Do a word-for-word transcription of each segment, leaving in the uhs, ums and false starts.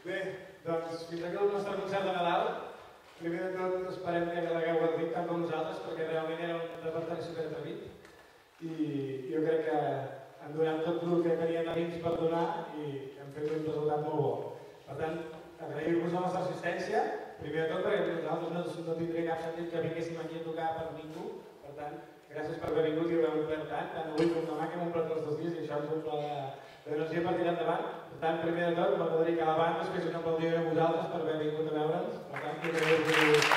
Bé, doncs fins aquí el nostre concert de Nadal. Primer de tot esperem que l'hagueu gaudit tant com nosaltres, perquè realment era un repertori superatrevit i jo crec que han donat tot el que tenien amics per donar i hem fet un resultat molt bo. Per tant, agrair-vos la nostra assistència, primer de tot perquè nosaltres no tindria cap sentit que vinguéssim aquí a tocar per ningú. Per tant, gràcies per haver vingut i haver omplert tant, tant avui com demà que hem omplert els dos dies i això ens omple d'energia per tirar endavant. Per tant, primer de tot, m'agradaria que la banda es fes un aplaudiment a vosaltres per haver vingut a veure'ns. Per tant, que agrair-vos.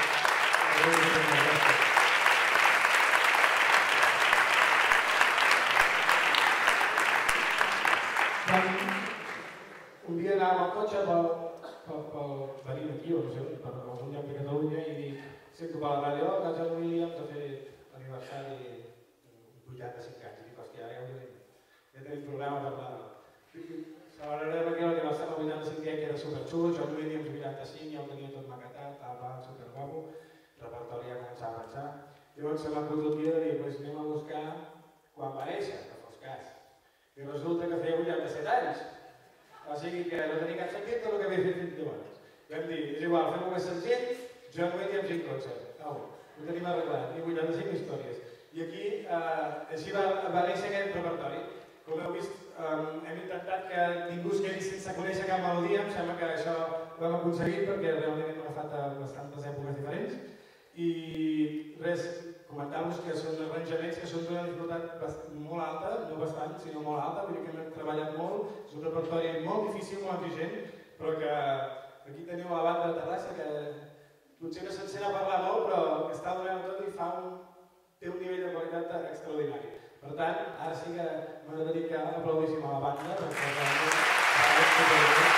Un dia anàvem al cotxe venint aquí, o no sé, per algun lloc de Catalunya i dic, sento per la ràdio, que el John Williams ha fet l'aniversari vuitanta-cinc anys. I dic, hòstia, ja tenim programa per parlar. Celebrarem aquí l'aniversari del vuitanta-cinquè, que era superxulo, John Williams vuitanta-cinc, ja ho tenia tot maquetat, estava superguapo, el repertori ja començava a pensar. Llavors se m'ha acudit un dia de dir, doncs anem a buscar quan va néixer, que fos cas. I resulta que feia vuitanta-set anys. O sigui que no tenia cap sentit tot el que havia fet fins llavors. I vam dir, és igual, fem-ho més senzill, John Williams in concert. Au, ho tenim arreglat, i vuitanta-cinc històries. I aquí, així va néixer aquest repertori. Com heu vist, hem intentat que ningú es quedi sense conèixer cap melodia, em sembla que això ho hem aconseguit perquè realment hem agafat a bastantes èpoques diferents. I res, comentar-vos que són arranjaments que són d'una dificultat molt alta, no bastant, sinó molt alta, vull dir que hem treballat molt, és un repertori molt difícil, molt exigent, però que aquí teniu la banda de Terrassa que potser no se'n sent a parlar molt, però que està donant tot i fa un, té un nivell de qualitat extraordinari. Per tant, ara sí que m'agradaria que aplaudíssim a la banda, perquè realment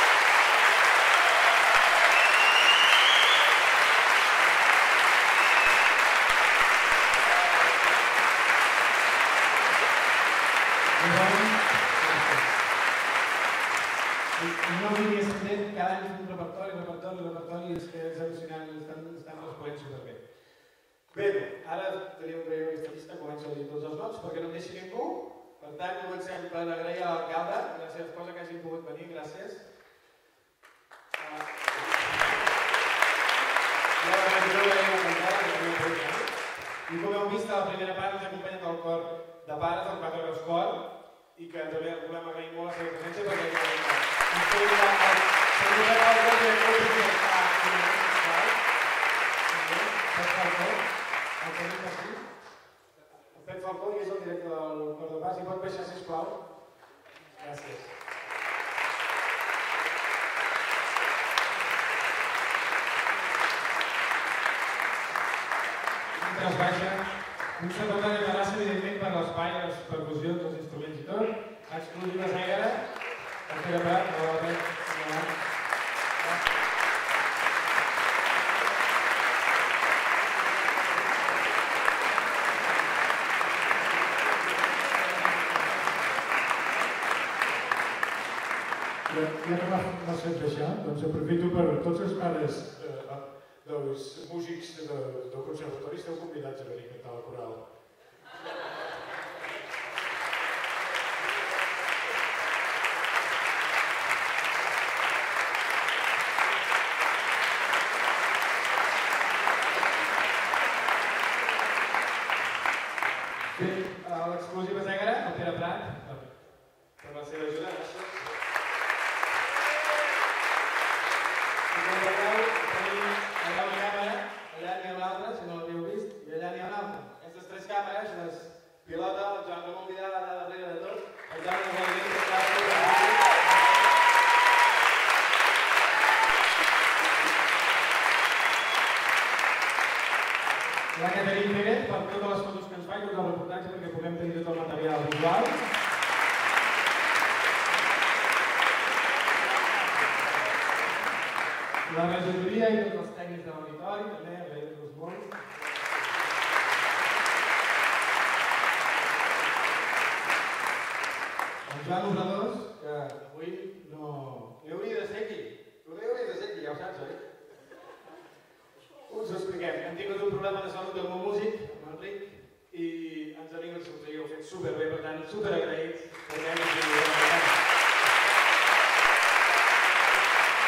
no volia sentir cada any un repertori, repertori, repertori, és que és al·lucinant, estan responent superbé. Bé, ara teniu que veure aquesta llista, començo a dir tots els noms perquè no em deixi ningú. Per tant, comencem per agrair a l'alcalde, gràcies per que hagin pogut venir, gràcies. I com heu vist, a la primera part ens acompanya el cor de pares, el Quatre Veus Cor, i que també volem agrair molt la seva presència perquè ens podem dir el senyor de Falcó que és molt important. El Falcó, el tenim aquí. El Pep Falcó és el director del Cor de Pas i pot baixar, sisplau. Gràcies. Mentre es baixa, un secretari de Terrassa, evidentment, per l'espai, les percussions, els instruments i tot. Exclusives Ègara, el Pere Prat, el Pep, ja que m'has fet això, doncs aprofito per tots els pares dels músics del conservatori, esteu convidats a venir a cantar la coral. Bé, l'exclusiva Ègara, el Pere Prat, per la seva ajuda, gràcies. I com veieu, tenim allà una càmera, allà n'hi ha una altra, si no l'havíeu vist, i allà n'hi ha una altra. Aquestes tres càmeres les pilota el Joan Ramon Vidal allà darrere de tot, el Joan Ramon Vidal que està fotografant. La Caterina Pérez, per totes les fotos que ens fa i tot el reportatge perquè puguem tenir tot el material visual. La regidoria i tots els tècnics de l'auditori, també, agrair-los molt. El Joan Obradors, que avui no... Li hauria de ser aquí. Tu li hauria de ser aquí, ja ho saps, oi? Us ho expliquem. Hem tingut un problema de salut amb un músic, amb l'Enric, i ens ha vingut sortir, ho heu fet superbé, per tant, superagraïts.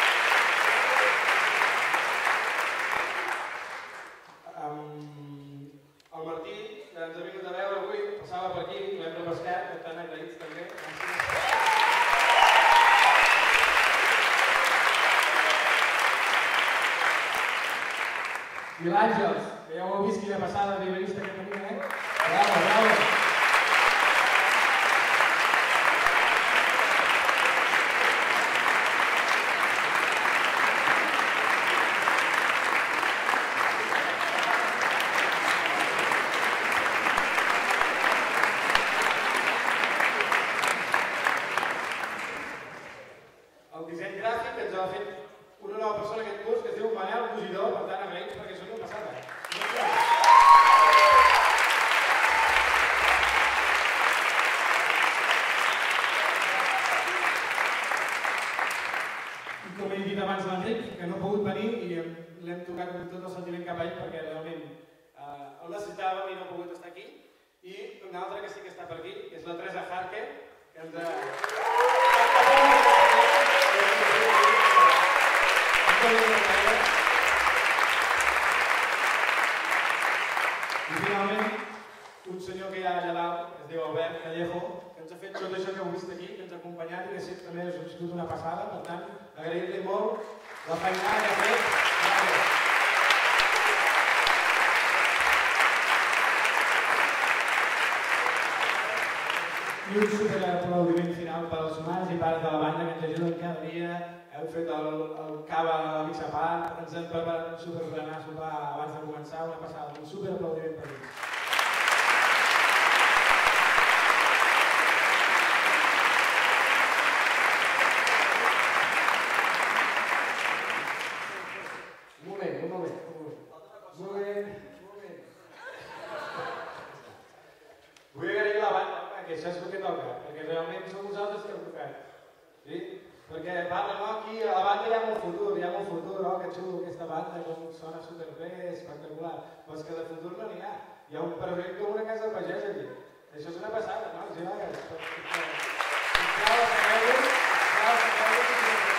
I l'Àngels, que ja ho heu vist quina passada de riverista que tenia, eh? Bravo, bravo! El disseny gràfic ens ha fet una nova persona aquest curs que es diu Manel Cosidor, per tant agraïts perquè són una passada. I com he dit abans l'Enric, que no ha pogut venir i l'hem tocat amb tot el sentiment cap a ell perquè realment el necessitàvem i no ha pogut estar aquí. I una altra que sí que està per aquí és la Teresa Jarque, que ens ha... I finalment, un senyor que hi ha allà dalt, que es diu Albert Callejo, que ens ha fet tot això que heu vist aquí, que ens ha acompanyat i que també ha sigut una passada. Per tant, agrair-li molt la feinada que ha fet. I un superaplaudiment final per als mares i pares de la banda que ens ajuden cada dia. Heu fet el, el cava a la mitja part, ens hem preparat un superberenar a sopar abans de començar, una passada, un superaplaudiment per ells. Un moment, un moment, un moment. Un moment, un moment. Vull agrair la banda, que això és el que toca, perquè realment som vosaltres que heu tocat. Sí? Perquè parla, no, aquí a la banda hi ha molt futur, hi ha molt futur, oh, que xulo aquesta banda, com sona superbé, espectacular. Però és que de futur no n'hi ha. Hi ha un present com una casa de pagès aquí. Això és una passada, no? Sí, nois? Sisplau, segueu-vos, sisplau, segueu-vos.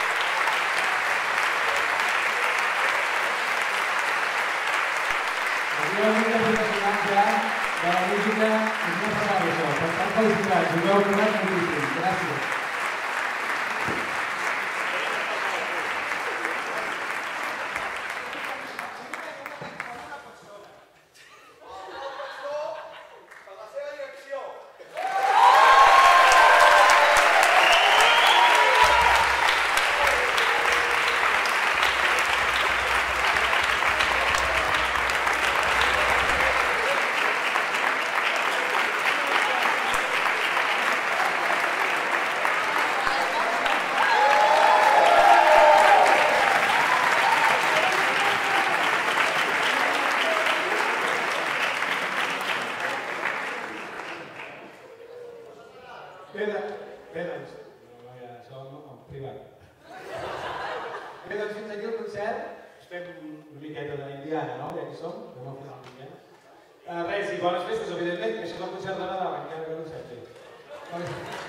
Aquí hi ha un de professionals ja de la música, us no parlar d'això. Per tant, felicitats, us heu donat moltíssim. Gràcies. Bé, doncs, això en privat. Bé, doncs fins aquí el concert. Us fem una miqueta d'Indiana, no? Ja que som, anem al final d'Indiana. Res, i bones festes, evidentment, que això és el concert de Nadal, encara que no ho sap.